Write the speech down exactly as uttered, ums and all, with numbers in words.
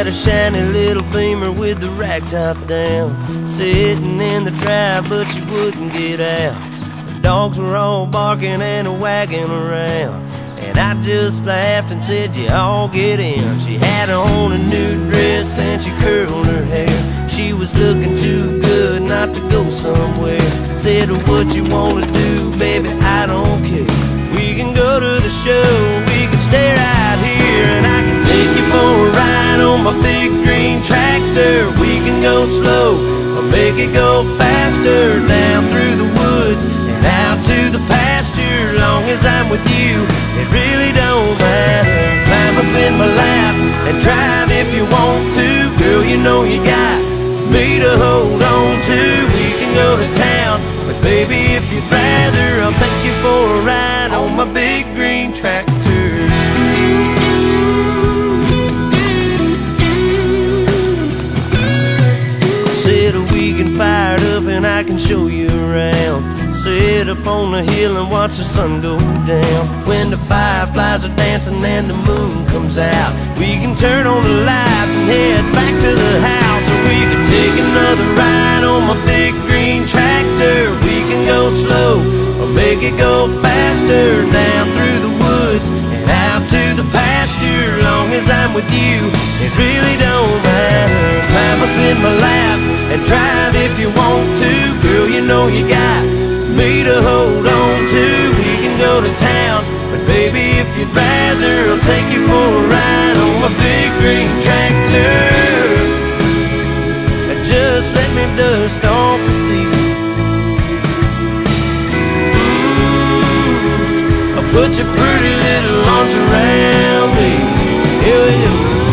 had a shiny little Beamer with the rack top down, sitting in the drive, but she wouldn't get out. The dogs were all barking and wagging around, and I just laughed and said, you all get in. She had on a new dress and she curled her hair. She was looking too good not to go somewhere. Said, what you wanna do, baby, I don't care. We can go to the show, we can stay right here, and I can take you for a ride on my big green tractor. We can go slow or make it go faster, down through the woods and out to the pasture. Long as I'm with you, it really don't matter. Climb up in my lap and drive if you want to. Girl, you know you got me to hold on to. We can go to town, but baby, if you'd rather, I'll take you for a ride on my big green tractor. Said we can fire it up and I can show you around. Sit up on the hill and watch the sun go down. When the fireflies are dancing and the moon comes out, we can turn on the lights and head back to the house. Or we can take another ride on my big green tractor. We can go slow or make it go faster, down through the woods and out to the pasture. Long as I'm with you, it really don't matter. Climb up in my lap and drive if you want to. Girl, you know you got me to hold on to. We can go to town, but baby, if you'd rather, I'll take you for a ride on my big green tractor. Just let me dust off the seat. I'll put your pretty little arms around me. Yeah, yeah.